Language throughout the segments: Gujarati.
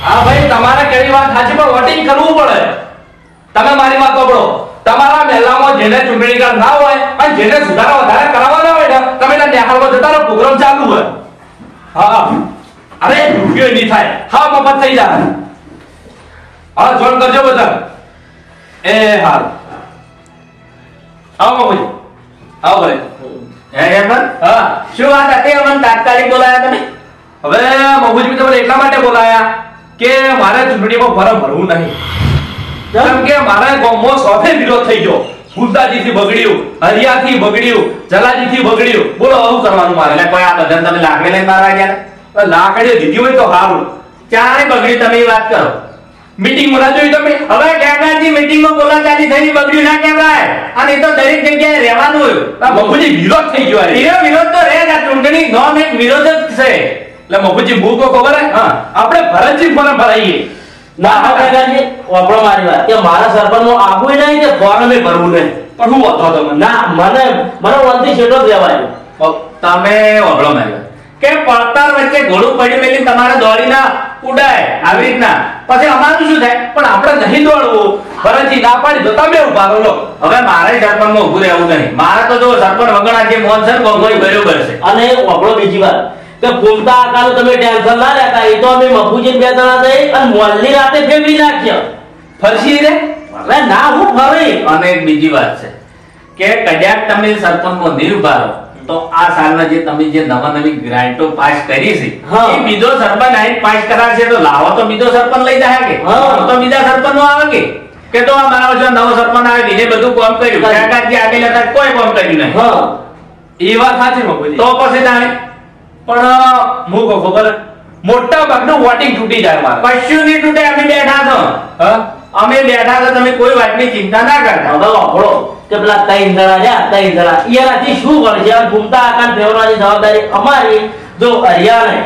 હા ભાઈ તમારે કેવી વાત સાચી પણ વોટિંગ કરવું પડે. તમે મારી વાત સાંભળો. તમારા મહેલામાં જેને ચૂંટણી કાર્ડ ના હોય અને જેને સુધારા વધારે કરાવવાના હોય ને તમે ત્યાં નેહાળમાં જતા રહો, પ્રોગ્રામ ચાલુ હોય. હા અરે રૂપિયો નહીં થાય, હા મફત થઈ જાય. હા જોઈન કરજો બધા. એ હાલ આવો બાપુજી, આવો ભાઈ. હા શું વાત હતી? અમને તાત્કાલિક બોલાયા તમે? હવે બાપુજી તમને એટલા માટે બોલાયા કે મારે ચૂંટણીમાં ફોર્મ ભરવું નહીં. કેમ કે મારા ગામમાં સોફે વિરોધ થઈ ગયો. ફૂલદાજી થી બગડ્યું, હરિયા થી બગડ્યું, જલાજી થી બગડ્યું. બોલો આવું કરવાનું મારે? એટલે કોઈ આ બધા તમે લાકડી લઈને મારવા ગયા? લાકડીઓ દીધી હોય તો સારું. ચારે બગડી તમે એ વાત કરો. મીટિંગ માં જોઈ તમે? હવે કેબરાજી મીટિંગમાં બોલાચાલી થઈ બગડ્યું ના કહેવાય. અને એ તો દરેક જગ્યાએ રહેવાનું. બાપુજી વિરોધ થઈ ગયો. વિરોધ તો રહે જ. આ ચૂંટણી નોમ એક વિરોધ જ છે. એટલે બાપુજી ભૂ કો ખબર હે? આપણે ભરતજી ફોર્મ ભરાઈએ. ના કાકાજી વાપરો મારી વાત કે મારા સરપંચનું આબુ નહીં કે ફોર્મે ભરવું નહીં. પણ હું હતો તમને ના મને વંતી છેટો જ રહેવાય. તમે વગળો માર્યો કે પડતર વચ્ચે ઘોડું પડ્યું મેલી તમારે દોડી ના ઉડાય આવી રીતના પછી અમારું શું થાય? પણ આપણે નહીં દોડવું. ભરતજી ના પાડી તો તમે ઉભા રહો. હવે મારે સરપંચમાં ઊભું રહેવું નહીં. મારે તો જો સરપંચ વગણા જે મોન છે ને કોઈ બરોબર છે. અને વાપરો બીજી વાત કે ફૂમતા આકાનું તમે ટેન્શન ના લેતા. એ તો અમે મફુજી બે જણા થઈ અને મોલની રાતે ફેરવી નાખ્યો. ફરસી રે હવે ના હું ફરી. અને એક બીજી વાત છે કે કદાચ તમે સરપંચમાં નહીં ઉભા રહો તો આ સાલના જે તમે જે નવી ગ્રાન્ટો પાસ કરી છે એ બીજો સરપંચ આઈને પાસ કરાવશે તો લાવો તો બીજો સરપંચ લઈ જાય કે તો બીજા સરપંચ નો આવે કે તો આ મારા વર્ષે નવો સરપંચ આવે બીજે બધું કામ કર્યું કાકાજી આગળ હતા કોઈ કામ કર્યું નહીં. એ વાત સાચી બાપુજી. તો પછી તાણે પણ હું કહું ખબર મોટા ભાગનું વોટિંગ તૂટી જાય મારે. કશું નહીં તૂટે. અમે બેઠા છો. અમે બેઠા છો. તમે કોઈ વાતની ચિંતા ના કરતા. હવે વાપરો કે પેલા તઈ જણા રહ્યા તઈ જણા એનાથી શું કરશે? ઘૂમતા આકાર ફેરવવાની જવાબદારી અમારી. જો હરિયાને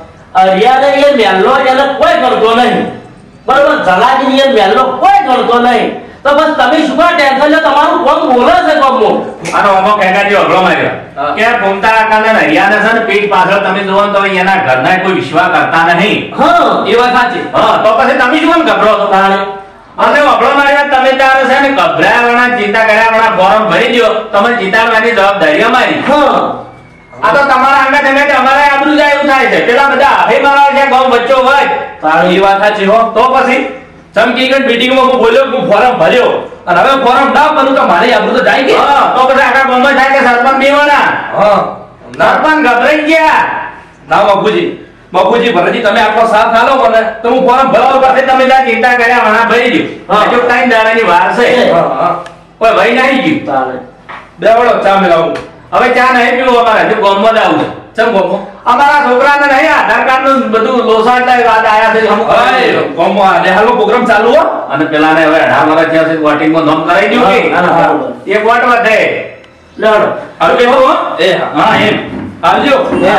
એ મેલ્લો એને કોઈ કરતો નહીં બરોબર. જલાજી એ મેલ્લો કોઈ કરતો નહીં. તો બસ તમે શું કા ટેન્શન લો? તમારું કોમ બોલે છે કોમો. આનો અમો કાકાજી અઘરો માર્યો કે ઘૂમતા આકારને હરિયાને છે ને પીઠ પાછળ તમે જોવો તો એના ઘરના કોઈ વિશ્વાસ કરતા નહીં. એ વાત સાચી. તો પછી તમે શું ગભરો છો? અને અઘરો માર્યા તમે તારે છે ને ગભરાવાના ચિંતા કર્યાવાના ફોર્મ ભરી દો. તમે જીતાડવાની જવાબદારી અમારી. આ તો તમારા આગળ તમે કે અમારે આબરૂ જાય એવું થાય છે. પેલા બધા હવે મારા છે ગામ વચ્ચો હોય. એ વાત સાચી હો. તો પછી ચમકીગઢ મીટિંગમાં હું બોલ્યો હું ફોર્મ ભર્યો અને હવે ફોર્મ ના ભરું તો મારી આબરૂ તો જાય કે? તો પછી આખા ગામમાં થાય કે સરપંચ બેવાના. સરપંચ ગભરાઈ ગયા. ના બાપુજી ભરતજી તમે આટલો સાથ આલો મને તો હું ફોર્મ ભરવા પછી તમે ત્યાં ચિંતા કર્યા વણા ભરી દો. જો ટાઈમ દાડાની વાર છે. કોઈ ભાઈ નહીં ગયું. બે વડો ચા મેલાવું. હવે ચા નહીં પીવું અમારે જો ગામમાં જ આવું. ચમ ગોમો અમારા છોકરાને નહીં આધાર કાર્ડ નું બધું લોસાડતા વાત આયા છે. ગોમો હાલનો પ્રોગ્રામ ચાલુ હો. અને પેલાને હવે 18 વર્ષ થયા છે વોટિંગમાં નામ કરાવી દઉં કે એક વોટ વધે. લડો હવે બેહો. એ હા એમ આવજો.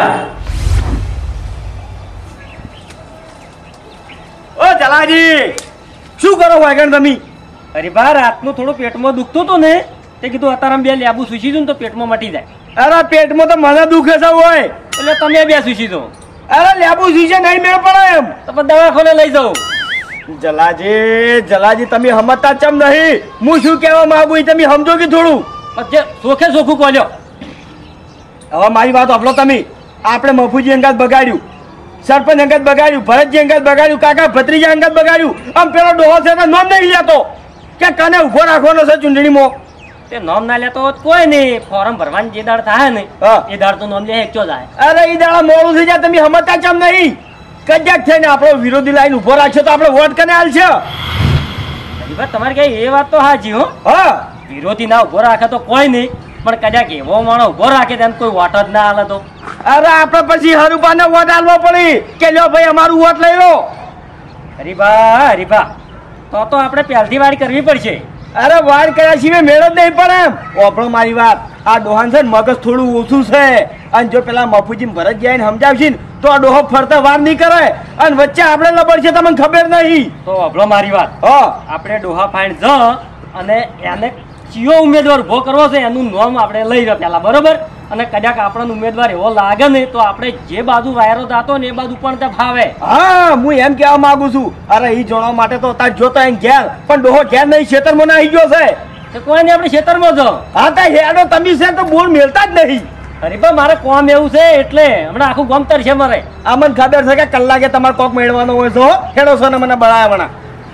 ઓ જલાજી શું કરો વાગણ તમે? અરે બા રાતનું થોડું પેટમાં દુખતું હતું ને તે કીધું અત્યારે બે લેબુ સૂસી દઉં તો પેટમાં મટી જાય. અરે પેટમાં તો મને દુખે છે હોય એટલે તમે બે સૂસી દો. અરે લેબુ સૂસે નહીં મેળ પડે એમ તો દવાખાને લઈ જાઉં. જલાજી તમે સમજતા ચમ નહીં. હું શું કહેવા માંગુ તમે સમજો કે થોડું ચોખે ચોખ્ખું કહો. હવે મારી વાત સાંભળો તમે. આપણે મફુજી અંગાત બગાડ્યું, સરપંચ અંગત બગાડ્યું, ભરતજી અંગત બગાડ્યું, કાકા ભત્રીજા અંગત બગાડ્યું. આમ પેલો ડોહો છે તો નોમ નહીં લેતો કે કને ઉભો રાખવાનો છે ચૂંટણીમાં. તે નોમ ના લેતો કોઈ નહીં. ફોર્મ ભરવાની જે દાડ થાય ને એ દાડ તો નોમ લે એકચો જાય. અરે એ દાડા મોડું થઈ જાય. તમે સમજતા ચમ નહીં? કજાક થઈને આપણો વિરોધી લાઈન ઉભો રાખશો તો આપણે વોટ કને હાલશે? તમારે કઈ એ વાત તો હાજી હો. વિરોધી ના ઉભો રાખે તો કોઈ નહીં પણ કદાચ એવો માણસ ઉભો રાખે તેને કોઈ વોટ જ ના હાલે તો અરે આપણે પછી હરુભાને વોટ હાલવો પડી કે લ્યો ભાઈ અમારું વોટ લઈ લો. હરીભા તો આપણે પહેલથી વાડ કરવી પડશે. અરે વાડ કર્યા સિવાય મેળ જ નહીં પડે એમ. ઓપડો મારી વાત. આ ડોહાન છે ને મગજ થોડું ઓછું છે અને જો પેલા મફુજી ભરત જઈને સમજાવશે ને તો આ ડોહો ફરતા વાર નહીં કરે અને વચ્ચે આપણે લબડશે તમને ખબર નહીં. તો ઓપડો મારી વાત. આપણે ડોહા ફાઈન જ અને એને ચિયો ઉમેદવાર ઉભો કરવો છે એનું નામ આપણે લઈ રહ્યો પેલા બરોબર. અને કદાચ આપણને ઉમેદવાર એવો લાગે ને તો આપણે જે બાજુ વાયરો દાતો ને એ બાજુ પણ તે ફાવે. હા હું એમ કહેવા માંગુ છું. અરે ઈ જોડવા માટે તો તાર જોતો એમ ઘેર પણ ડોહો ઘેર નહીં ખેતરમાં ના આવી ગયો છે. તો કોઈ નહીં આપણે ખેતરમાં જાઓ. હા તા હેડો તમે છે તો બોલ મેલતા જ નહીં. અરે પણ મારે કોમ એવું છે એટલે હમણાં આખું ગમ તરશે મારે. આ મને ખબર છે કે કલાકે તમારે કોક મેળવાનો હોય છો હેડો છો ને મને બળાવવાના.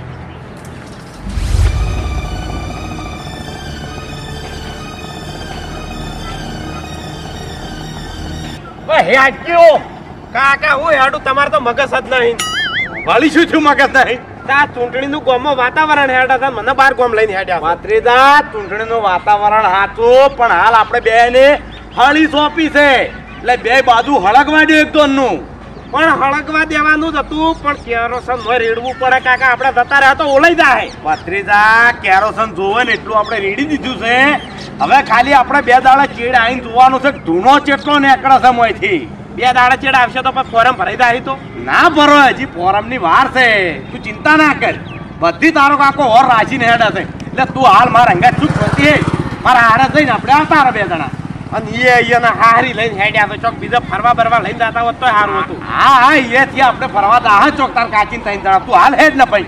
કાકા હું હેડું તમારે તો મગજ જ નહીં. વાલી શું થયું મગજ નહીં? તા ચૂંટણીનું ગામમાં વાતાવરણ હેડા હતા મને બાર ગામ લઈને હેડ્યા. માત્રીદા ચૂંટણીનું વાતાવરણ હાચું પણ હાલ આપણે બે ને હળી સોંપી છે એટલે બે બાજુ હળગવા દે એક નું પણ હળગવા દેવાનું જ હતું પણ કેરોસન માં રેડવું પડે કાકા. આપણે જતા રહ્યા તો ઓલાઈ જાય. માત્રીદા કેરોસન જોવે ને એટલું આપણે રેડી દીધું છે. હવે ખાલી આપણે બે દાડા ચેડ આવીને જોવાનું છે ધૂનો ચેટલો નીકળે છે મોયથી. બે દાડા ચેડ આવશે તો પછી ફોરમ ભરાઈ જાય. તો ના ભરો હજી ફોરમ ની વાર છે. તું ચિંતા ના કર બધી તારો કાકો ઓર રાજીને હેડા છે એટલે તું હાલ મારા અંગા ચૂપ થતી મારા હારે જઈને આપણે આવતા રહો બે જણા. અને એ અહીંયાના હારી લઈને હેડ્યા તો ચોક બીજા ફરવા બરવા લઈને જતા હોત તો સારું હતું. હા હા એથી આપણે ફરવા દા હા ચોક તાર કાચીને ત્રણ જણા તું હાલ હેડ ને ભાઈ.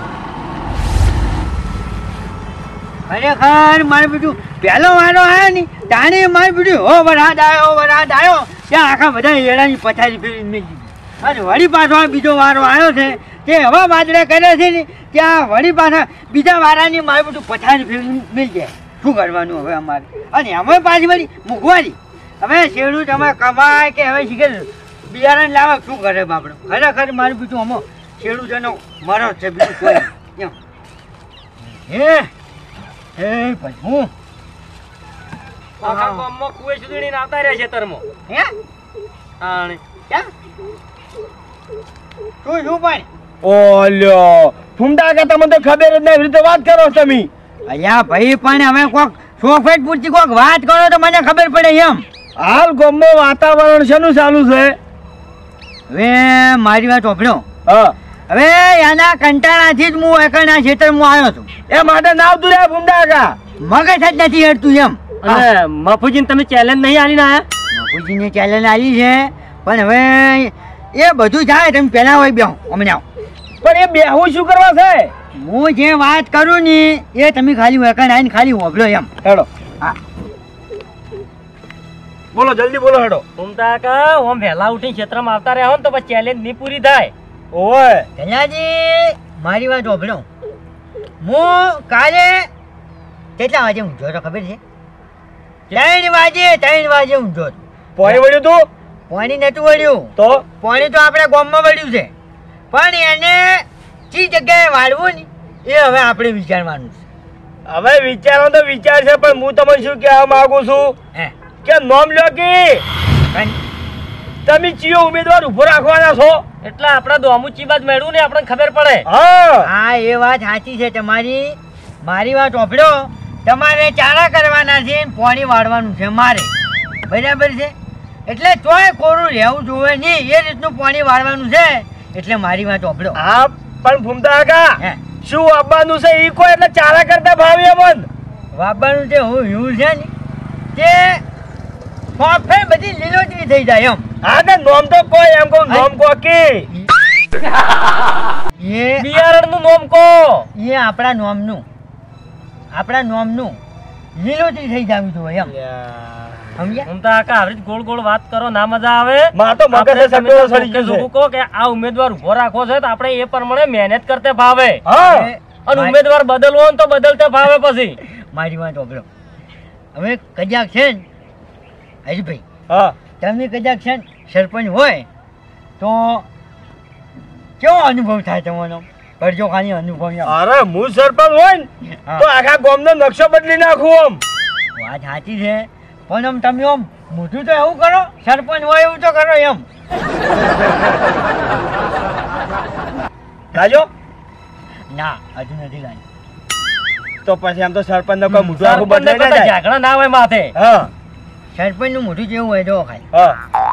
ખરેખર મારે બીજું પહેલો વારો આવ્યો ને તાણે મારે બીજું હો વરસાદ આવ્યો ત્યાં આખા બધા એડાની પથારી ફેરી મેળવી. અને વળી પાછો આ બીજો વારો આવ્યો છે તે હવા વાદળા કરે છે ને ત્યાં વળી પાછા બીજા વારાની મારે બધું પથારી ફેરી મિલ જાય. શું કરવાનું હવે અમારે? અને અમે પાછી વળી મૂકવાની. હવે શેરડું તમે કમાય કે હવે શીખે બિયારણ લાવે શું કરે બાપડો? ખરેખર મારું બીજું અમે શેરડું જેનો મરો છે બીજું કોઈ એમ. હે ભાઈ હું આખા ગામમાં કુએ સુધી આવતા રહ્યા ખેતરમાં. હે આણે ક્યાં શું પાણી? ઓલ્યો ફૂમડા કે તમને તો ખબર જ નહીં રીતે વાત કરો તમે. અલ્યા ભાઈ પણ હવે કોક સોફેટ પૂરતી કોક વાત કરો તો મને ખબર પડે એમ. હાલ ગામમાં વાતાવરણ શેનું ચાલુ છે? હવે મારી વાત ઓભળો. હા હવે એના કંટાળાથી જ હું એકના ખેતરમાં આવ્યો છું. એ માટે ના આવતું રે ફૂમડા કા મગજ જ નથી હેડતું એમ. અને મફુજીને તમે ચેલેન્જ નહીં આલીને આયા? બાપુજીને ચેલેન્જ આવી છે પણ હવે એ બધું જાય તમે પહેલા હોય બેહો અમને આવો. પણ એ બેહું શું કરવા છે? હું જે વાત કરું ને એ તમે ખાલી વેકણ આવીને ખાલી હોભળો એમ. હેડો હા બોલો જલ્દી બોલો હેડો. ઘૂમતા કા ઓમ વહેલા ઉઠીને ખેતરમાં આવતા રહ્યા હો ને તો પછી ચેલેન્જ નહીં પૂરી થાય. ઓય કન્યાજી મારી વાત હોભળો. હું કાલે કેટલા વાગે ઊંઘ્યો તો ખબર છે? 3 વાગે ઊંઘ્યો હતો. પોણી વળ્યું તું? પાણી નતું વળ્યું. તો પાણી તો આપણે ગામમાં વળ્યું છે પણ એને જે જગ્યાએ વાળવું ને એ હવે આપણે વિચારવાનું છે. હવે વિચારો તો વિચાર છે પણ હું તમને શું કહેવા માંગુ છું હે કે નોમ લ્યો કે તમે ચિયો ઉમેદવાર ઉભો રાખવાના છો એટલે આપણા દોમું ચીબાજ મેળવું ને આપણને ખબર પડે. હા એ વાત સાચી છે તમારી. મારી વાત ઓભળો. તમારે ચારા કરવાના છે પાણી વાળવાનું છે મારે બરાબર છે. એટલે તોય કોરું રહેવું જોવે નહીં એ રીતનું પાણી વાળવાનું છે એટલે મારી વાત ઓભળો. હા પણ ફૂમતા કા હે શું આપવાનું છે ઈ કોઈ એટલે ચારા કરતા ભાવ્યા મન વાપવાનું છે હું યુ છે ને તે ફોફે બધી લીલોતરી થઈ જાય એમ. હા ને નોમ તો કોઈ એમ કહું નોમ કો કે એ બિયારણનું નામ કો. એ આપણા નોમનું લીલોતરી થઈ જવી જોઈએ એમ. સમજ્યા? ઘૂમતા કા આવી ગોળ ગોળ વાત કરો ના મજા આવે. માં તો મગજે સગડો સડી ગયો છે. કહો કે આ ઉમેદવાર ઉભો રાખવો છે તો આપણે એ પ્રમાણે મહેનત કરતે ભાવે. હા અને ઉમેદવાર બદલવો હોય તો બદલતે ભાવે પછી. મારી વાત સાંભળો. હવે કદાચ છે ને હરીભાઈ હા તમે કદાચ છે ને સરપંચ હોય તો કેવો અનુભવ થાય તમારો? કરજો ખાલી અનુભવ એમ. અરે હું સરપંચ હોય ને તો આખા ગામનો નકશો બદલી નાખું આમ. વાત સાચી છે પણ આમ તમે આમ મોટું તો એવું કરો સરપંચ હોય એવું તો કરો એમ. રાજો ના હજુ નથી લાવી. તો પછી આમ તો સરપંચ નો કોઈ મોટું આખું બદલાઈ ના જાય. ઝાકડા ના હોય માથે. હા સરપંચ નું મોઢું જેવું હોય તો ખાલી. હા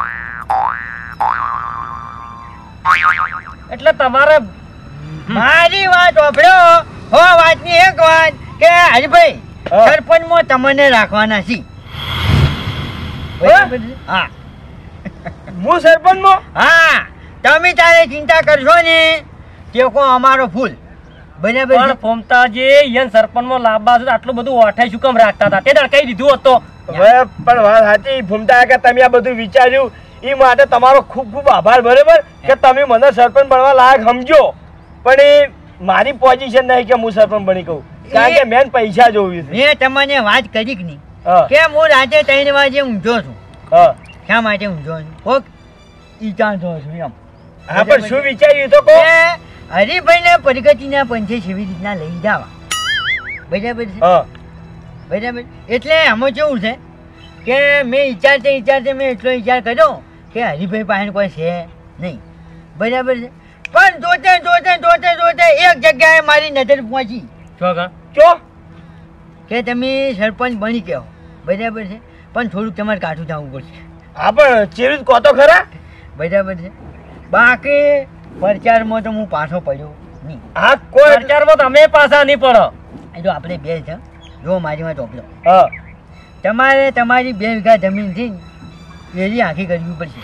એટલે તમારે મારી વાત સાંભળો. હો વાતની એક વાત કે હરીભાઈ હા. સરપંચ માં તમને રાખવાના છે બરાબર છે? હા હું સરપંચમાં હા તમે તારે ચિંતા કરશો ને ટેકો અમારો ફૂલ બરાબર પણ છે? ફોમતાજી યન સરપંચમાં લાંબા છે આટલું બધું ઓઠાઈ શું કામ રાખતા હતા તે દાડ કહી દીધું હોત તો હવે પણ વાત સાચી ભૂમતા કાકા, તમે આ બધું વિચાર્યું એ માટે તમારો ખૂબ ખૂબ આભાર. બરાબર કે તમે મને સરપંચ બનવા લાયક સમજો, પણ એ મારી પોઝિશન નહીં કે હું સરપંચ બની કહું, કારણ કે મેન પૈસા જોવી છે. મેં તમને વાત કરી કે નહીં હા કે હું રાતે 3 વાગે ઊંઘો છું. હા શા માટે ઊંઘો છું? કોક ઈચાન જોઉં છું એમ. હા, પણ શું વિચાર્યું તો કહો. કે હરિભાઈને પ્રગતિના પંચે કેવી રીતના લઈ જવા બરાબર છે? હા બરાબર. એટલે આમાં કેવું છે કે મેં વિચારતે મેં એટલો વિચાર કર્યો કે હરિભાઈ પાસે કોઈ છે નહીં બરાબર છે. પણ જોતે એક જગ્યાએ મારી નજર પહોંચી ચો કે તમે સરપંચ બની કહો બરાબર છે, પણ થોડુંક તમારે કાઠું જવું પડશે હા, પણ ચેવી કહો તો ખરા. બરાબર છે. બાકી પ્રચારમાં તો હું પાછો પડ્યો નહીં. હા કોઈ પ્રચારમાં તમે પાછા નહીં પડો. એ તો આપણે બે છે. જો મારી વાત ઓપલો, હા તમારે તમારી 2 વીઘા જમીન થી એની આખી કરવી પડશે.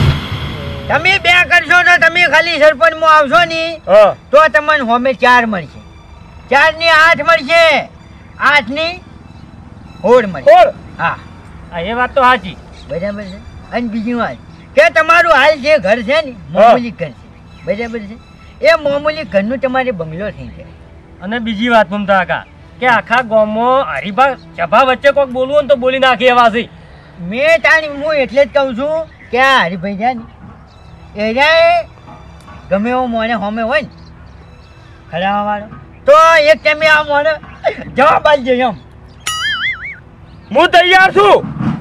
તમે 2 કરશો તો તમે ખાલી સરપંચમાં આવશો ને હા તો તમને હોમે 4 મળશે, 4 ની 8 મળશે, 8 ની 16 મળશે. કોણ? હા હા, એ વાત તો સાચી. બરાબર છે. અને બીજી વાત કે તમારું હાલ જે ઘર છે ને મામૂલી ઘર છે બરાબર છે, એ મામૂલી ઘરનું તમારે બંગલો થઈ જાય. અને બીજી વાત ફોમતા કાકા કે આખા ગામમાં હરીભા સભા વચ્ચે કોઈક બોલવું હોય ને તો બોલી નાખે એવા છે. મેં તાણી હું એટલે જ કહું છું કે આ હરિભાઈ છે ને એરિયાએ ગમે એવો મોને હોમે હોય ને ખરાવા વાળો તો એક તમે આ મોને જવાબ આપજો એમ. હું તૈયાર છું.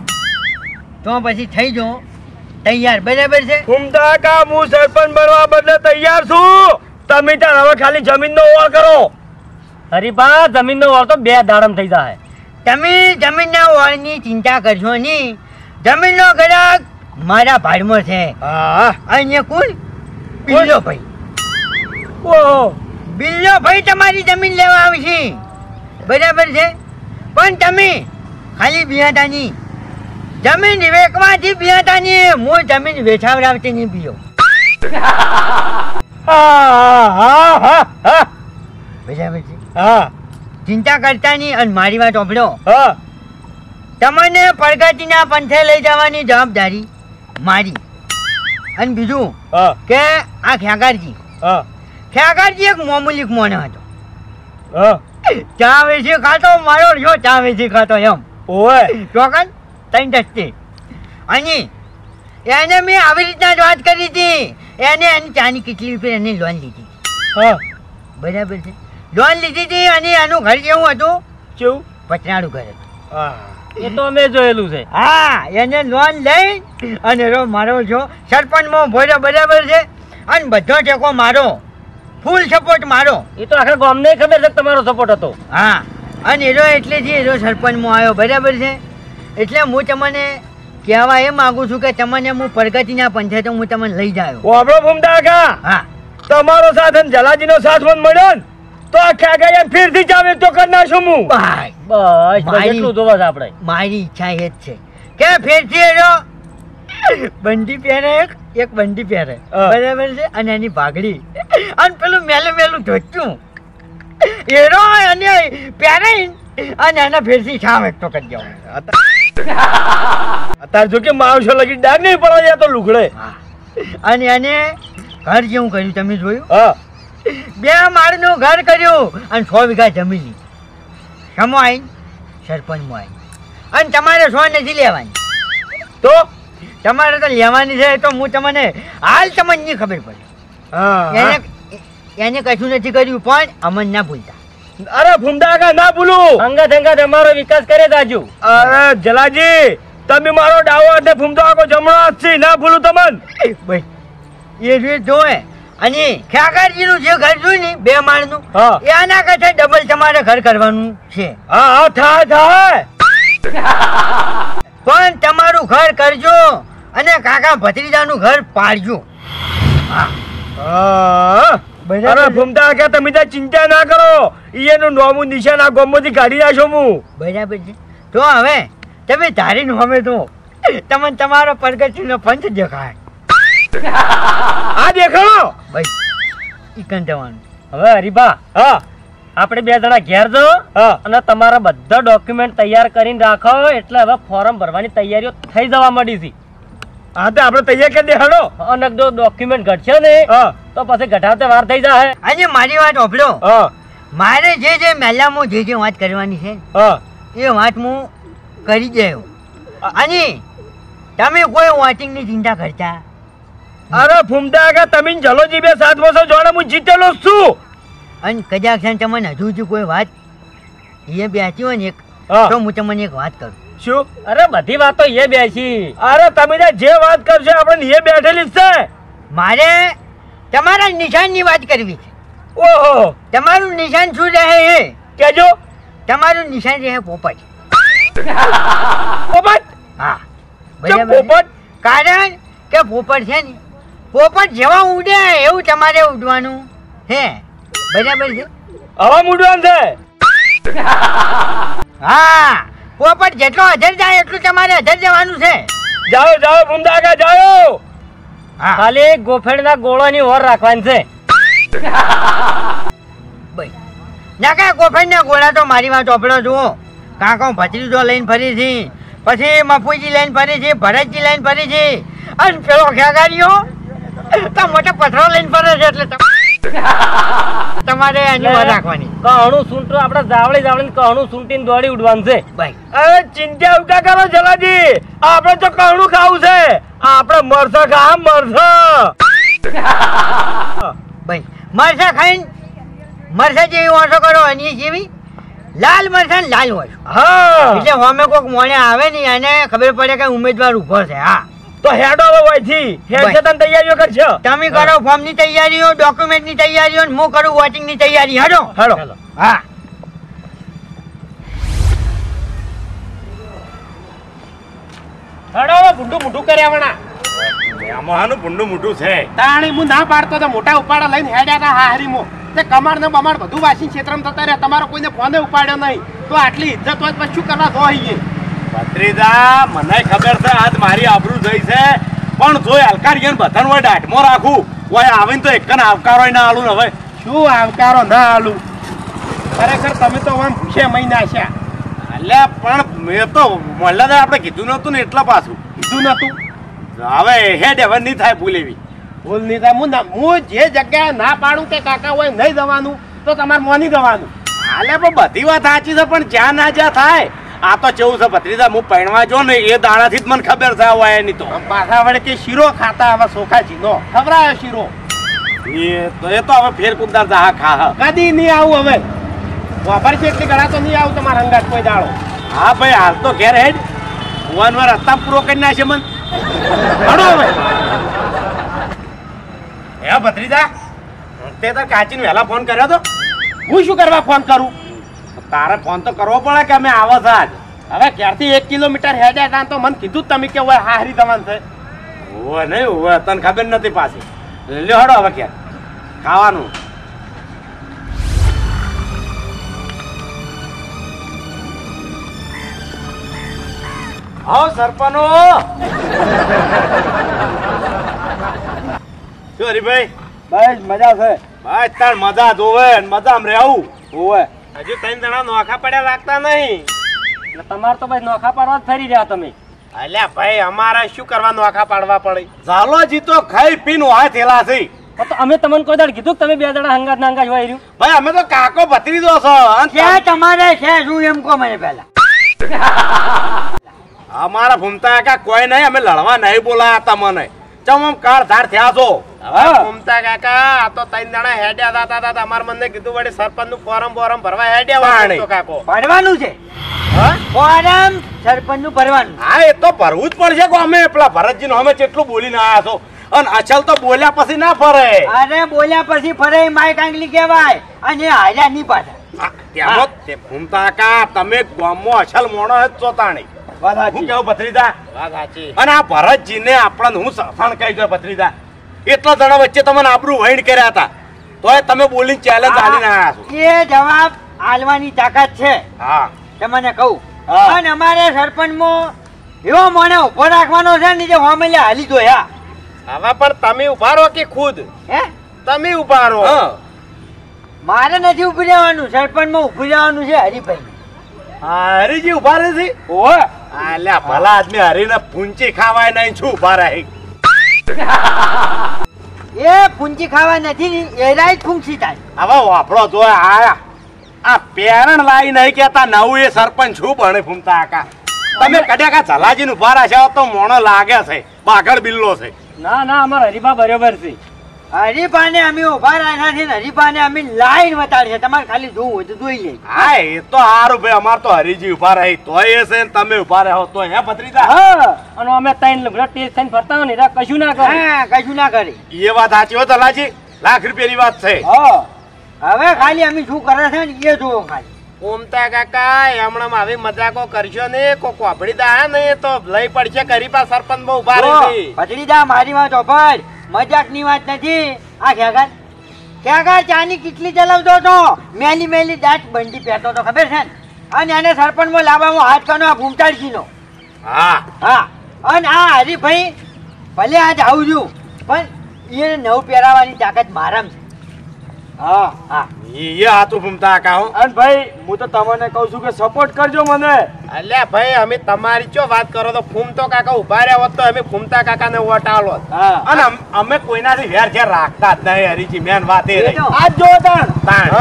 તો પછી થઈ જાઓ તૈયાર બરાબર છે. ભૂમતા કાકા, હું સરપંચ બનવા બદલે તૈયાર છું. તમે તાર હવે ખાલી જમીનનો ઓળ કરો. હરીભા જમીનનો વાળ તો 2 દાડમ થઈ જાય. તમે જમીનના વાળની ચિંતા કરશો નહીં. જમીનનો ગરાક મારા ભાડમાં છે. હા અહીંયા કોણ? બિલ્લો ભાઈ. ઓહો બિલ્લો ભાઈ તમારી જમીન લેવા આવશે બરાબર છે, પણ તમે ખાલી બિયાતાની જમીન વેચવાથી બિયાતાની હું જમીન વેચાવડાવતી નહીં પીયો બરાબર છે. હા ચિંતા કરતા નહીં. અને મારી વાત સાંભળો, હા તમને પ્રગતિના પંથે લઈ જવાની જવાબદારી મારી. અને બીજું હા કે આ ખ્યાગારજી એક મામૂલી મોનો હતો. હા ચા વેચી ખાતો મારો જો ચા વેચી ખાતો એમ ઓય ચોકન 3 ટસ્તી. અને એને મેં આવી રીતના જ વાત કરી હતી. એને એની ચાની કેટલી રૂપિયા એની લોન લીધી હા બરાબર છે. લોન લીધી હતી અને એનું ઘર કેવું હતું? કેવું? પચનાડું ઘર હતું. હા એ તો અમે જોયેલું છે. હા એને લોન લઈ અને રો મારો છો સરપંચમાં ભોર્યો બરાબર છે, અને બધો ટેકો મારો, ફૂલ સપોર્ટ મારો. એ તો આખા ગામને ખબર છે કે તમારો સપોર્ટ હતો. હા અને એનો એટલે જ એનો સરપંચમાં આવ્યો બરાબર છે. એટલે હું તમને કહેવા એ માંગુ છું કે તમને હું પ્રગતિના પંથે તો હું તમને લઈ જાયો. વાપરો ભૂમતા કાકા, હા તમારો સાથ અને જલાજીનો સાથ મને મળ્યો ને તો આખા ગયા ફેરથી ચાવે તો કરી નાખું હું. ભાઈ બસ મારી- એટલું જોવા છે આપણે. મારી ઈચ્છા એ જ છે કે ફેરથી એનો બંડી પહેરે, એક બંડી પહેરે બરાબર છે, અને એની ભાગડી અને પેલું મેલું ધોચું એનો એને પહેરે અને એના ફેરથી છાવ એકઠો કરી દેવો. અત્યારે જો કે માવશો લગી ડાગ નહીં પડવા જાય તો લુગડે. અને એને ઘર જેવું કર્યું તમે જોયું? હા 2 માળનું ઘર કર્યું અને 100 વીઘા જમીન લીધી. સમો આવીને સરપંચમાં આવી. અને તમારે 100 નથી લેવાની, તો તમારે તો લેવાની છે. તો હું તમને હાલ તમને નહીં ખબર પડે. હા એને કશું નથી કર્યું પણ અમન ના ભૂલતા. અરે ભૂમતા કાકા ના ભૂલું. અંગત અમારો વિકાસ કરે જાજુ. અરે જલાજી, તમે મારો ડાવો હાથ ને ભૂમતા કાકો જમણો હાથ છે, ના ભૂલું તમને. ભાઈ એ રીત જોવે. અને ખ્યાગારજીનું જે ઘર જોયું ને 2 માળનું, હા. એના કરતા ડબલ તમારે ઘર કરવાનું છે. હા હા થાય પણ તમારું ઘર કરજો અને કાકા ભત્રીજાનું ઘર પાડજો. હા બરાબર અરે છે. ભૂમતા કાકા, તમે ત્યાં ચિંતા ના કરો. એનું નોમું નિશાન આ ગોમમાંથી કાઢી નાખો હું. બરાબર છે. તો હવે તમે ધારીને અમે તો તમને તમારો પ્રગતિનો પંચ દેખાય. આ દેખાડો ભાઈ ઈ કંટાવાનું. હવે હરીબા, હા આપણે 2 જણા ઘેર જો અને તમારા બધા ડોક્યુમેન્ટ તૈયાર કરીને રાખો, એટલે હવે ફોર્મ ભરવાની તૈયારીઓ થઈ જવા માંડી છે. હા તો આપણે તૈયાર કરી દેખાડો. અને જો ડોક્યુમેન્ટ ઘટશે ને તો પછી ઘટાડતે વાર થઈ જાય. આજે મારી વાત ઓભળો. મારે જે મેલામાં જે વાત કરવાની છે એ વાત હું કરી ગયો. અને તમે કોઈ વોટિંગની ચિંતા કરતા? અરે ફૂમતા આગા તમે જલોજી 2 7 વર્ષ જોડે હું જીતેલો છું. અને કદાચ તમને હજુ કોઈ વાત એ બેસી હોય ને એક તો હું તમને એક વાત કરું. શું? અરે બધી વાતો એ બેસી. અરે તમે જે વાત કરશો આપણે એ બેઠેલી જ છે. મારે તમારા નિશાનની વાત કરવી છે. ઓહો, તમારું નિશાન શું રહે એ કેજો. તમારું નિશાન રહે પોપટ. પોપટ? હા કેમ પોપટ? કારણ કે પોપટ છે ને, પોપટ જેવા ઉડે એવું તમારે ઉડવાનું હે. બરાબર છે? હવા મૂડવાનું છે. હા, પોપટ જેટલો અધર જાય એટલું તમારે અધર જવાનું છે. જાઓ જાઓ ફૂમતા આગા જાઓ. હા ખાલી ગોફેડના ગોળાની ઓર રાખવાની છે. ભાઈ નાકા ગોફેડના ગોળા તો મારી વાત ઓપડો જુઓ. કાકો ભત્રીજો લઈને ફરી છે, પછી મફુજી લઈને ફરી છે, ભરતજી લઈને ફરી છે, અને પેલો ખેગારીઓ તો મોટો પથરો લઈને ફરે છે. એટલે તમારે એની વાત રાખવાની. કહણું સૂંટો આપણે જાવળી કહણું સૂંટીને દોડી ઉડવાનું છે. ભાઈ અરે ચિંતા ઉકા કરો જલાજી, આપણે તો કણું ખાવું છે. આપણે મરસા ખા મરસા. ભાઈ મરસા ખાઈને મરસા જેવી ઓછો કરો અને જેવી લાલ મરસા ને લાલ ઓછો. હા એટલે અમે કોઈક મોણે આવે ને એને ખબર પડે કે ઉમેદવાર ઉભો છે. હા તો હેડો હવે વયથી હેડ છે તને તૈયારીઓ કરશો. તમે કરો ફોર્મ ની તૈયારીઓ, ડોક્યુમેન્ટ ની તૈયારીઓ, હું કરું વોટિંગ ની તૈયારી. હેડો હેડો. હા હડો ભૂંડું મોઢું કર્યા વણા. આમાં ભૂંડું મોટું છે. તાણી હું ના પાડતો તો મોટા ઉપાડા લઈને હેડ્યા હતા હાહરીમો. તે કમાડ ને બમાડ બધું વાસી ક્ષેત્રમાં થતા રહ્યા. તમારો કોઈને ફોને ઉપાડ્યો નહીં તો આટલી ઇજ્જત હોય પછી શું કરવા દો અહીંયા? ભત્રીજા મને ખબર છે આજ મારી આબરૂ જઈ છે, પણ જોઈ હલકારી બધાને હોય દાઢમાં રાખું હોય આવીને તો એકને આવકારો ના આલું ને. હવે શું આવકારો ના આલું? ખરેખર તમે તો આમ ભૂસે મહિના છે. અલ્યા પણ મેં તો મળ્યા આપણે કીધું નતું ને એટલા પાછું કીધું નતું. હવે હેડ હવે નહીં થાય ભૂલ એવી. ભૂલ નહીં થાય. હું જે જગ્યાએ ના પાડું કે કાકા હોય નહીં જવાનું તો તમારે મોની જવાનું. હાલે પણ બધી વાત સાચી છે, પણ જ્યાં ના જ્યાં થાય. આ તો કેવું છે ભત્રીજા, હું પૈણવા જો ને એ દાડાથી જ મને ખબર છે હોય એની તો. પાછા વડે કે શીરો ખાતા હવે સોખાજીનો ખવડાયો શીરો. એ તો હવે ફેર કુદાર જા ખા. કદી નહીં આવું હવે. વાપર છે એટલી ગળા તો નહીં આવું તમારા અંગાત કોઈ દાડો. હા ભાઈ હાલ તો ઘેર હેડ વન રસ્તા પૂરો કરી નાખશે મન. હડો હવે. હે ભત્રીજા, તે તાર કાચીને વહેલા ફોન કર્યો તો? હું શું કરવા ફોન કરું? તારે ફોન તો કરવો પડે કે અમે આવો છે આજ. હવે ક્યારથી 1 કિલોમીટર હેડ્યા હતા તો મને કીધું તમે કે હોય હારી દવાન છે. ઓવે નહીં ઓવે તને ખબર નથી પાછી. લ્યો હડો હવે ક્યાં ખાવાનું. આવો સરપંચો. શું હરીભાઈ? બસ મજા છે. બસ તાર મજા જોવે મજામાં રહેવું. ઓવે હજુ 3 જણા નોખા પડ્યા લાગતા નહીં. એટલે તમારે તો ભાઈ નોખા પાડવા જ ફરી રહ્યા તમે. અલ્યા ભાઈ અમારે શું કરવા નોખા પાડવા પડે? ઝાલોજી તો ખાઈ પીને હોય થેલા છે. તો અમે તમને કોઈ દાડ કીધું કે તમે 2 જણા હંગાત નાંગા જોઈ રહ્યું. ભાઈ અમે તો કાકો ભત્રીજો છો. ક્યાં તમારે છે શું એમ કહો મને પહેલા. અમારા ભૂમતા કાકા કોઈ નહીં, અમે લડવા નહીં બોલાયા તમને. ચમ આમ કાર ધાર થયા છો. હવે ઘૂમતા કાકા આ તો 3 જણા હેડ્યા હતા તમારે મને કીધું વળી સરપંચ નું ફોરમ ભરવા હેડ્યા વાળા કાકો. ભરવાનું છે ફોરમ સરપંચ નું ભરવાનું. હા એ તો ભરવું જ પડશે કે અમે પેલા ભરતજી નો અમે કેટલું બોલીને આયા છો. અને અચલ તો બોલ્યા પછી ના ફરે. અરે બોલ્યા પછી ફરે માય કાંગલી કહેવાય અને હાર્યા નહીં પાછા. ત્યાં ભૂમતા કાકા તમે ગામમાં અચલ મોણો જ ચોતાણી. હું કેવું ભત્રીજા? વાત સાચી. અને આ ભરતજી ને આપણને હું સફાણ કહી ગયો ભત્રીજા. એટલા જણા વચ્ચે તમને આબરૂ વહીણ કર્યા હતા તોય તમે બોલીને ચેલેન્જ આલીને આયા છો. એ જવાબ આલવાની તાકાત છે. હા તમને કહું. અને અમારે સરપંચમાં એવો મને ઉભો રાખવાનો છે ને જે હોમે હાલી જોયા. હવે પણ તમે ઉભા રહો કે ખુદ હે તમે ઉભા રહો. મારે નથી ઉભું રહેવાનું, સરપંચમાં ઉભું રહેવાનું છે હરીભાઈ. હરીજી ઉભા રહે છે? ઓહો આલ્યા ભલા આદમી હરીને પૂંચી ખાવાય નહીં છું ઉભા રહે. એ પૂંચી ખાવા નથી ને એરાય જ ફૂંકસી થાય. હવે વાપરો જો આ પેરણ લાઈ નહીં કેતા નવું એ સરપંચ છું ભણે ફૂમતા આકા. તમે કડ્યા કા જલાજીને ઉભા રાખ્યા તો મોણો લાગે છે બાગડ બિલ્લો છે. ના ના અમારા હરીબા બરોબર છે. હરીફાને અમે ઉભા રાખ્યા છે ને હરીફાને અમે લાઈન વતાડી છે. તમારે ખાલી જોવું હોય તો જોઈ લે. હા એ તો સારું ભાઈ, અમાર તો હરીજી ઉભા રહી તોય એ છે ને તમે ઉભા રહો તો હે ભત્રીજા. હા અને અમે ત્રણ લગડા ટેસ્ટ થઈને ફરતા હોય ને એરા કશું ના કરે. હા કશું ના કરે. એ વાત સાચી હો જલાજી, ₹1,00,000 વાત છે. હવે ખાલી અમે શું કરે છે ને એ જોવો ખાલી. ઓમતા કાકા હમણાં આવી મજાકો કરશો ને કોક વાપડી દા ને તો લઈ પડશે કરી પા સરપંચ માં ઉભા રહી. ભત્રીજા મારી વાત ઓફર મજાક ની વાત નથી. આ ખેગાર ચાની કેટલી ચલાવતો હતો, મેલી મેલી દાંત બંડી પહેરતો હતો ખબર છે ને, અને એને સરપંચ માં લાવવામાં હાથ કાનો આ ભૂમતાડજી નો. હા હા અને આ હરીભાઈ ભલે આજ આવું છું પણ એને નવું પહેરાવાની તાકાત મારામ છે. હા હા એ હાથું ફૂમતા કાકા હો. અને ભાઈ હું તો તમને કહું છું કે સપોર્ટ કરજો મને. અલ્યા ભાઈ અમે તમારી ચો વાત કરો તો ફૂમતો કાકા ઉભા રહ્યા હોત તો અમે ફૂમતા કાકાને વોટ આલો. અને અમે કોઈનાથી વેર ઝેર રાખતા જ નહીં હરીજી, મેન વાત એ રહી. આજ જો તાણ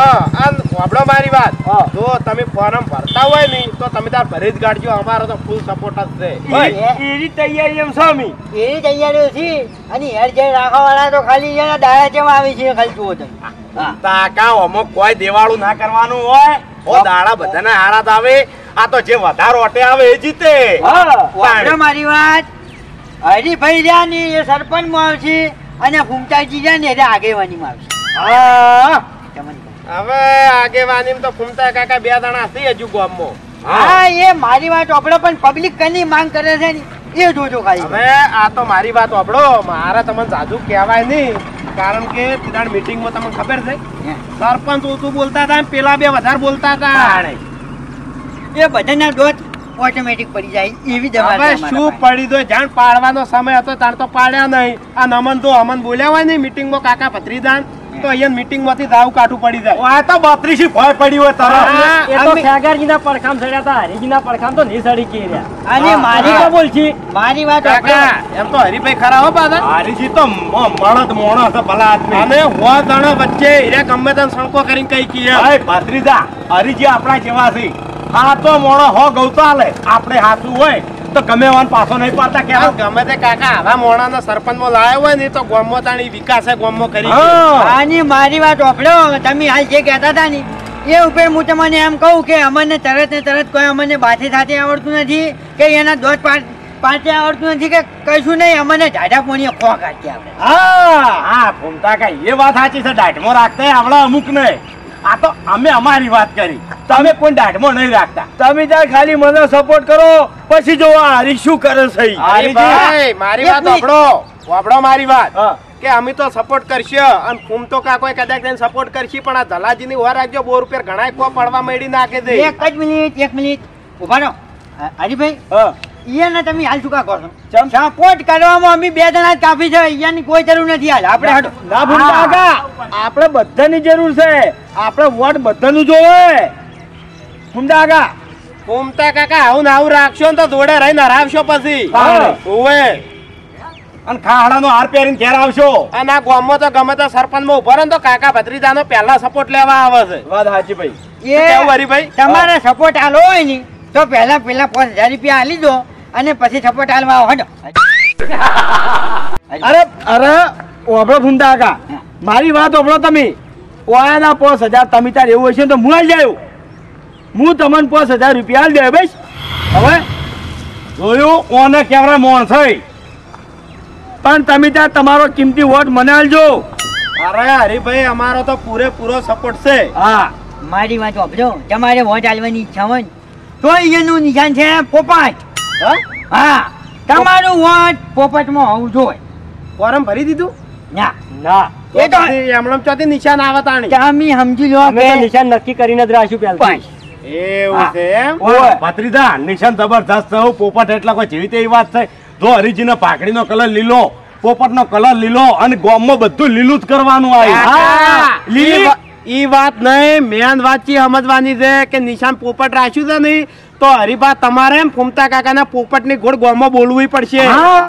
વાપડો મારી વાત, જો તમે ફોર્મ ભરતા હોય ને તો તમે તાર ભરી જ કાઢજો, અમારો તો ફૂલ સપોર્ટ જ છે. એની તૈયારી એમ સ્વામી એની તૈયારીઓ છે અને હેર જેર રાખવા વાળા તો ખાલી એના દાડા જેમ આવી છે ખાલી જુઓ તમે. કાકા અમુક કોઈ દેવાળું ના કરવાનું હોય, ઓ દાડા બધાને હારાત આવે. આ તો જે વધારે ઓટે આવે એ જીતે. વાપરો મારી વાત, હરીભાઈ રહ્યા ને એ સરપંચ માં આવશે અને ફૂમતાજી રહ્યા ને એ આગેવાની માં આવશે. હવે આગેવાની તો ફૂમતા કાકા 2 દાણા છે હજુ ગામમાં. હા એ મારી વાત ઓપડો પણ પબ્લિક કની માંગ કરે છે ને એ જોજો ખાલી. હવે આ તો મારી વાત ઓપડો, મારે તમને જાજુ કહેવાય નહીં કારણ કે તીદાડ મીટિંગ માં તમને ખબર છે સરપંચ ઓછું બોલતા હતા પેલા 2 વધારે બોલતા હતા. એ બધાના દોત ઓટોમેટિક પડી જાય એવી દવા. હવે શું પડી દો, જાણ પાડવાનો સમય હતો તાર તો પાડ્યા નહીં. આ નમન તો અમન બોલ્યા હોય ને મીટિંગ માં કાકા ભત્રીદાન તો અહીંયા મીટિંગ માંથી દાવ કાઠું પડી જાય. આ તો 32 ભય પડી હોય તરત. એ તો ખેગારજીના પડખામ સડ્યા હતા, હરીજીના પડખામ તો નહીં સડી કે રહ્યા. અને મારી તો બોલછી મારી વાત કાકા એમ તો હરીભાઈ ખરા હો પાછા. હરીજી તો મળદ મોણો છે ભલા આદમી. અને 100 જણા વચ્ચે હીરા ગમે તેમ સણકો કરીને કઈ કીએ. ભાઈ ભત્રીદા હરીજી આપણા જેવા છે. હા તો મોણો હો ગૌતાલે આપણે હાથું હોય તો ગમે વાન પાછો નહીં પાડતા કે ગમે તે કાકા આવા મોણાનો સરપંચ માં લાવ્યો હોય ને તો ગામમાં તાણી વિકાસ ગામમાં કરી. આની મારી વાત ઓફળો, તમે હાલ જે કહેતા હતા ને એ ઉપર હું તમને એમ કહું કે અમને તરત ને તરત કોઈ અમને બાથે સાથે આવડતું નથી કે એના દોત પાંચે આવડતું નથી કે કશું નહીં. અમને ઝાડા પોણીએ ખો કાઢી આપણે. હા ફૂમતા કા એ વાત સાચી છે, દાઢમાં રાખતા આવડે અમુક ને. આ તો અમે અમારી વાત કરી, તમે કોઈ દાઢમાં નહીં રાખતા. તમે તાર ખાલી મને સપોર્ટ કરો પછી જો હરી શું કરે છે. મારી વાત વાપડો મારી વાત કે અમે તો સપોર્ટ કરશે અને ફૂમતો કાકો કદાચ તેને સપોર્ટ કરશે પણ આ ધલાજી ની ઉભા રાખજો. 2 રૂપિયા ઘણા કો પડવા મળી નાખે છે. એક મિનિટ ઉભા રહો હરીભાઈ. ઈયાને તમે હાલ શું કા કરો સપોર્ટ કરવામાં અમે 2 જણા જ કાફી છે, ઈયાની કોઈ જરૂર નથી. હાલ આપણે હટો ના ભૂલતા કાકા, આપણે બધાની જરૂર છે. આપણે વોટ બધાનું જોવે. ભૂમતા કાકા ફૂમતા કાકા આવું ને આવું રાખશો ને તો જોડે રહીને હરાવશો પછી. ઓવે અને ખાડાનો હાર પહેરીને ઘેર આવશો. અને આ ગામમાં તો ગમે તે સરપંચ માં ઉભો રહે તો કાકા ભત્રીજાનો પહેલા સપોર્ટ લેવા આવે છે. વાત સાચી ભાઈ. એ હરીભાઈ તમારે સપોર્ટ આલો હોય ને તો પેલા 5000 રૂપિયા આલી દો અને પછી સપોર્ટ આલવા હડો. અરે ઓબળો ભૂમતા કાકા, મારી વાત ઓબળો તમે. ઓયાના 5000 તમે તાર એવું હશે તો હું આલી જાયો. હું તમને 5000 રૂપિયા આલી દે. બસ હવે જોયું ઓને કેવરા મોણ છે પણ તમે ત્યાં તમારો કિંમતી વોટ મને આલજો. અરે હરીભાઈ અમારો તો પૂરેપૂરો સપોર્ટ છે. હા મારી વાત સાંભળો, તમારે વોટ આલવાની ઈચ્છા હોય તો એનું નિશાન છે પોપટ. હા તમારું વોટ પોપટમાં હોવું જોઈએ. ફોર્મ ભરી દીધું? ના ના એ તો એમણમ ચોથી નિશાન આવે તાણી. તમે સમજી લો અમે તો નિશાન નક્કી કરીને જ રાખ્યું પહેલા. એવું છે એમ ઓય. ભત્રીજા નિશાન જબરદસ્ત છે હો. પોપટ એટલે કોઈ જેવી તેવી વાત છે. જો હરીજીનો પાઘડીનો કલર લીલો, પોપટનો કલર લીલો અને ગોમમાં બધું લીલું જ કરવાનું આવ્યું. ઈ વાત નહીં, મેન વાત છે સમજવાની છે કે નિશાન પોપટ રાખ્યું છે ને તો હરીભા તમારે એમ ફૂમતા કાકાના પોપટની ગોળ ગોમમાં બોલવું પડશે.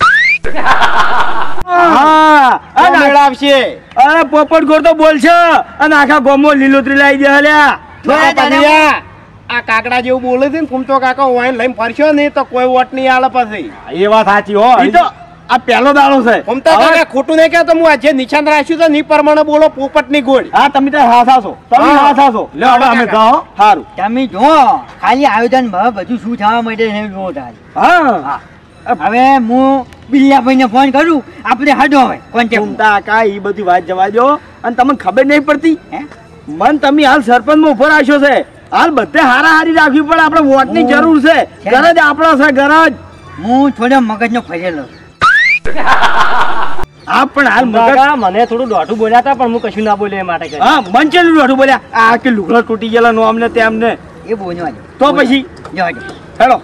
તો મેળાવશે. અરે પોપટ ગોળ તો બોલશે અને આખા ગોમમાં લીલોતરી લાવી દે હલ્યા. ભત્રીજા, આ કાકડા જેવું બોલે છે ને ફૂમતો કાકા વાઈન લઈને ફરશો ને તો કોઈ વોટ નહીં આલે પછી. એ વાત સાચી હો. ઈ તો આ પહેલો દાડો છે. ફૂમતા કાકા ખોટું નહીં કહેતો, હું આજે નિશાન રાખ્યું છે ને ઈ પ્રમાણે બોલો પોપટની ગોળ. હા તમે તો હાસા છો, તમે હાસા છો. લે હવે અમે જાઓ. સારું. તમે જો ખાલી આયોજન બધું શું થવા માટે છે જુઓ તારે. હા હવે હું બિલ્લાભાઈને ફોન કરું, આપણે હડો હવે કોન્ટેક્ટ. ફૂમતા કાકા ઈ બધી વાત જવા દો. અને તમને ખબર નહીં પડતી હે મન તમે હાલ સરપંચમાં ઉભો રાખ્યો છે. હાલ બધે હારા હારી રાખવી પડે. આપણે વોટની જરૂર છે. ગરજ આપણો છે ગરજ. હું થોડો મગજનો ફરેલો છું. હા પણ હાલ મગજ કાકા, મને થોડું દોઢું બોલ્યા હતા પણ હું કશું ના બોલ્યો એ માટે કરી. હા મન ચેલું દોઢું બોલ્યા. આ કે લુગડા તૂટી ગયેલા નો અમને તેમને એ બોલવા દો. તો પછી જવા દો. હેલો.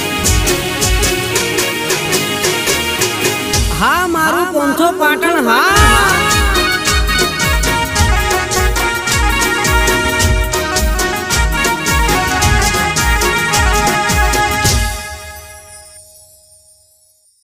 હા મારું 500 પાટણ હા.